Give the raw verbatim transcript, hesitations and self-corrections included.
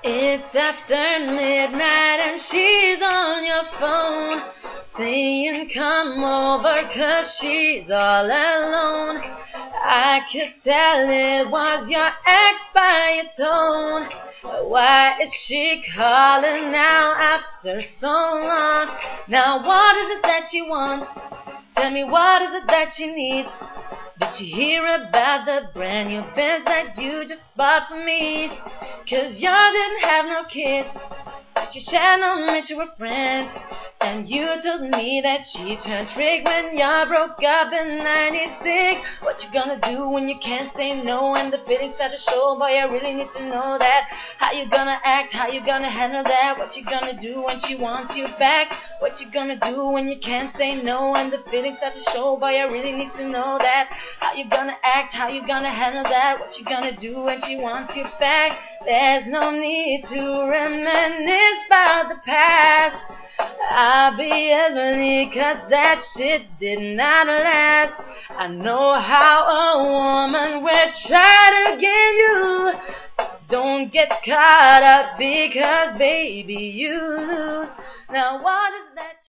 It's after midnight and she's on your phone saying come over 'cause she's all alone. I could tell it was your ex by your tone. Why is she calling now after so long? Now what is it that she wants? Tell me what is it that she needs? Did you hear about the brand new Benz that you just bought for me? 'Cause you didn't have no kids, but you share no mutual friends. And you told me that she turned trick when y'all broke up in ninety-six. What you gonna do when you can't say no and the feelings start to show? Boy, I really need to know that. How you gonna act? How you gonna handle that? What you gonna do when she wants you back? What you gonna do when you can't say no and the feelings start to show? Boy, I really need to know that. How you gonna act? How you gonna handle that? What you gonna do when she wants you back? There's no need to reminisce about the past. I'll be ugly 'cause that shit did not last. I know how a woman will try to get you. Don't get caught up because baby you lose. Now what is that?